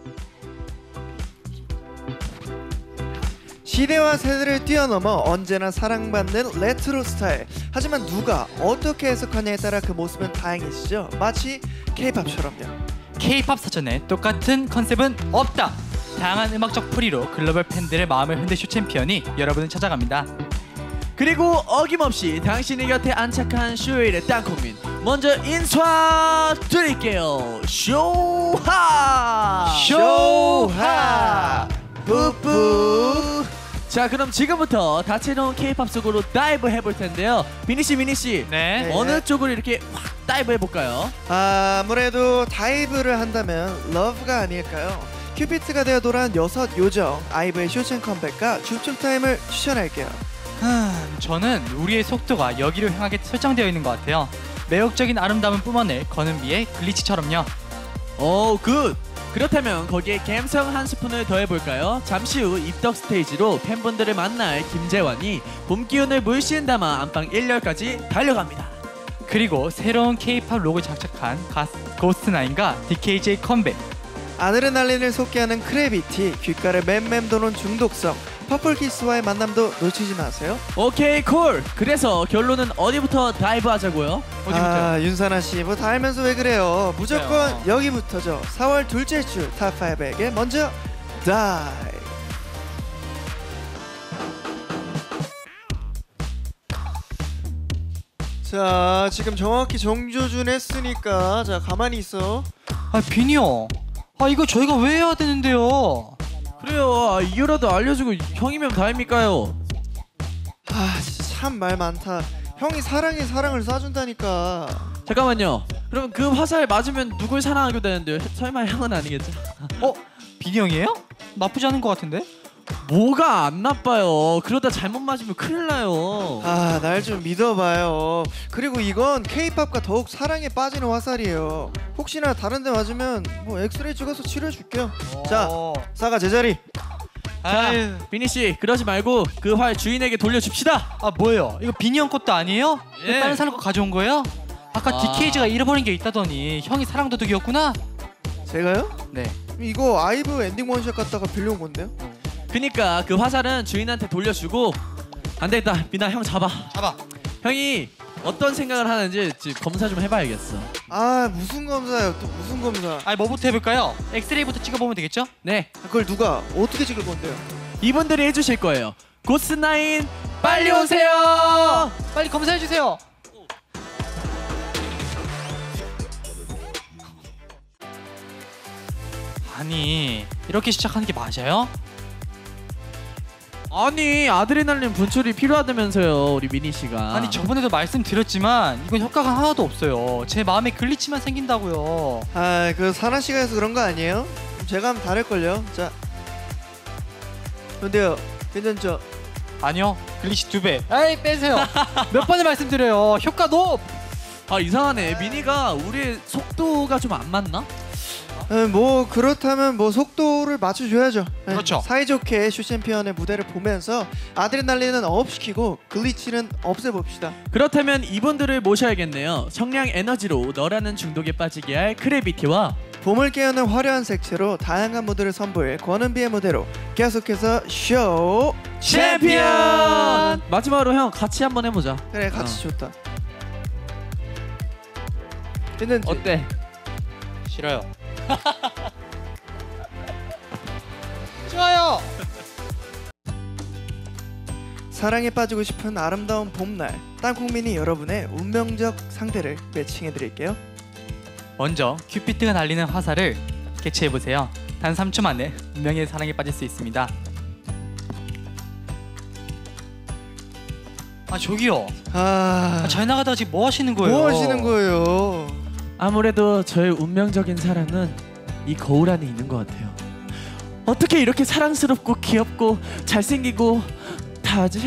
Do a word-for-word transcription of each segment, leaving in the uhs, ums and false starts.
시대와 세대를 뛰어넘어 언제나 사랑받는 레트로 스타일. 하지만 누가 어떻게 해석하냐에 따라 그 모습은 다양해지죠. 마치 케이팝처럼요. 케이팝 사전에 똑같은 컨셉은 없다. 다양한 음악적 풀이로 글로벌 팬들의 마음을 흔들 쇼 챔피언이 여러분을 찾아갑니다. 그리고 어김없이 당신의 곁에 안착한 쇼일의 땅콩민, 먼저 인사드릴게요. 쇼하! 쇼하! 뿌뿌! 자, 그럼 지금부터 다채로운 케이팝 속으로 다이브 해볼 텐데요. 미니씨 미니씨, 네. 어느 쪽으로 이렇게 확 다이브 해볼까요? 아무래도 다이브를 한다면 러브가 아닐까요? 큐피트가 되어 돌아온 여섯 요정 아이브의 쇼챔 컴백과 줍줍 타임을 추천할게요. 음, 저는 우리의 속도가 여기로 향하게 설정되어 있는 것 같아요. 매혹적인 아름다움을 뿜어낼 건은비의 글리치처럼요. 오, 굿! 그렇다면 거기에 감성 한 스푼을 더해볼까요? 잠시 후 입덕 스테이지로 팬분들을 만날 김재환이 봄 기운을 물씬 담아 안방 일 열까지 달려갑니다. 그리고 새로운 케이팝 록을 장착한 가스, 고스트나인과 디케이지의 컴백. 아드레날린을 솟게하는 크래비티, 귓가를 맴맴 도는 중독성, 퍼플키스와의 만남도 놓치지 마세요. 오케이, 콜! 그래서 결론은 어디부터 다이브 하자고요? 어디부터요? 아, 윤사나씨 뭐 다 알면서 왜 그래요. 무조건 그래요. 여기부터죠. 사월 둘째 주 탑오에게 먼저 다이. 자, 지금 정확히 정조준 했으니까 자 가만히 있어. 아, 비니 형. 아, 이거 저희가 왜 해야 되는데요? 그래요, 아, 이유라도 알려주고 형이면 다입니까요? 아, 참 말 많다. 형이 사랑에 사랑을 쏴준다니까. 잠깐만요. 그럼 그 화살 맞으면 누굴 사랑하게 되는데요? 설마 형은 아니겠죠? 어? 비니 형이에요? 나쁘지 않은 것 같은데? 뭐가 안 나빠요. 그러다 잘못 맞으면 큰일 나요. 아, 날 좀 믿어봐요. 그리고 이건 케이팝과 더욱 사랑에 빠지는 화살이에요. 혹시나 다른 데 맞으면 뭐 엑스레이 찍어서 치료해줄게요. 자, 사가 제자리. 자, 아유. 비니씨, 그러지 말고 그 활 주인에게 돌려줍시다. 아, 뭐예요? 이거 비니 형 것도 아니에요? 예. 다른 사람 거 가져온 거예요? 아까 아. 디케이지가 잃어버린 게 있다더니 형이 사랑 도둑이었구나? 제가요? 네. 이거 아이브 엔딩 원샷 갔다가 빌려온 건데요? 그니까 그 화살은 주인한테 돌려주고. 안 되겠다, 미나 형 잡아. 잡아. 형이 어떤 생각을 하는지 지금 검사 좀 해봐야겠어. 아, 무슨 검사요? 또 무슨 검사? 아니, 뭐부터 해볼까요? 엑스레이부터 찍어보면 되겠죠? 네, 그걸 누가 어떻게 찍을 건데요? 이분들이 해주실 거예요. 고스나인 빨리 오세요. 빨리 검사해주세요. 아니, 이렇게 시작하는 게 맞아요? 아니, 아드레날린 분출이 필요하다면서요, 우리 미니 씨가. 아니, 저번에도 말씀드렸지만 이건 효과가 하나도 없어요. 제 마음에 글리치만 생긴다고요. 아, 그 사나 씨가 해서 그런 거 아니에요? 제가 하면 다를걸요. 자, 근데요, 괜찮죠? 아니요, 글리치 두 배. 에이, 빼세요. 몇 번을 말씀드려요. 효과 높. 아, 이상하네. 미니가 우리의 속도가 좀 안 맞나? 에, 뭐 그렇다면 뭐 속도를 맞춰줘야죠. 에, 그렇죠. 사이좋게 슈챔피언의 무대를 보면서 아드레날린은 업시키고 글리치는 없애봅시다. 그렇다면 이분들을 모셔야겠네요. 청량 에너지로 너라는 중독에 빠지게 할 크래비티와 봄을 깨우는 화려한 색채로 다양한 무드를 선보일 권은비의 무대로 계속해서 쇼 챔피언! 마지막으로 형 같이 한번 해보자. 그래, 같이 어. 좋다. 괜찮지? 어때? 싫어요. 좋아요. 사랑에 빠지고 싶은 아름다운 봄날, 땅콩민이 여러분의 운명적 상대를 매칭해드릴게요. 먼저 큐피트가 날리는 화살을 캐치해보세요. 단 삼 초 만에 운명의 사랑에 빠질 수 있습니다. 아, 저기요. 아, 아, 잘 나가다가 지금 뭐 하시는 거예요? 뭐 하시는 거예요? 아무래도 저의 운명적인 사랑은 이 거울 안에 있는 것 같아요. 어떻게 이렇게 사랑스럽고 귀엽고 잘생기고 다 하지?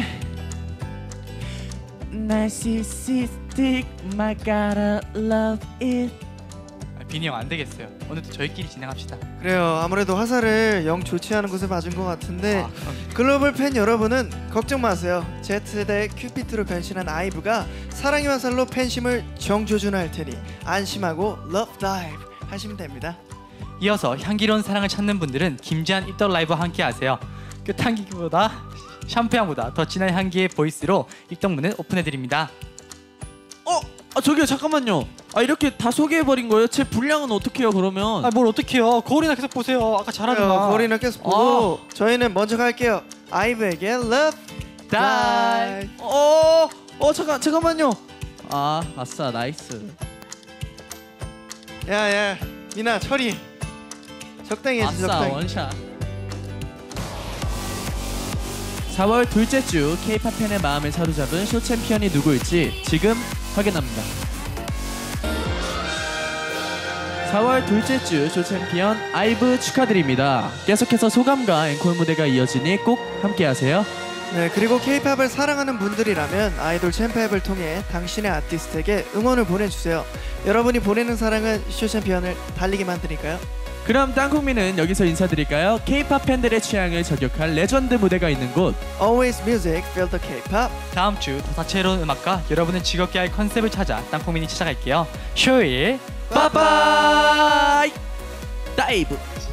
Narcissistic, my gotta love it. 아, 비니 형 안 되겠어요. 오늘도 저희끼리 진행합시다. 그래요. 아무래도 화살을 영 좋지 않은 곳에 맞은 것 같은데 아, 그럼. 글로벌 팬 여러분은 걱정 마세요. Z대 큐피트로 변신한 아이브가 사랑의 화살로 팬심을 정조준할 테니 안심하고 러브 다이브 하시면 됩니다. 이어서 향기로운 사랑을 찾는 분들은 김재한 입덕 라이브와 함께하세요. 끝향기보다 샴푸향보다 더 진한 향기의 보이스로 입덕문을 오픈해드립니다. 어? 아 저기요 잠깐만요. 아 이렇게 다 소개해버린 거예요? 제 분량은 어떻게 해요 그러면? 아 뭘 어떡해요. 거울이나 계속 보세요. 아까 잘하더만. 거리나 계속 보고 저희는 먼저 갈게요. 아이브에게 Love 다이. 어, 어 잠깐 잠깐만요. 아 아싸 나이스. 야야 미나 철이 적당히 해줘 아싸 적당히. 원샷. 사월 둘째 주 K-팝 팬의 마음을 사로잡은 쇼 챔피언이 누구일지 지금 확인합니다. 사월 둘째 주 쇼 챔피언 아이브 축하드립니다. 계속해서 소감과 앵콜 무대가 이어지니 꼭 함께하세요. 네, 그리고 K-팝을 사랑하는 분들이라면 아이돌 챔프앱을 통해 당신의 아티스트에게 응원을 보내주세요. 여러분이 보내는 사랑은 쇼 챔피언을 달리게 만드니까요. 그럼 땅콩미는 여기서 인사드릴까요? K-팝 팬들의 취향을 저격할 레전드 무대가 있는 곳 Always Music, Feel the K-pop. 다음 주 더 다채로운 음악과 여러분을 즐겁게 할 컨셉을 찾아 땅콩민이 찾아갈게요. 쇼일 빠빠이 다이브.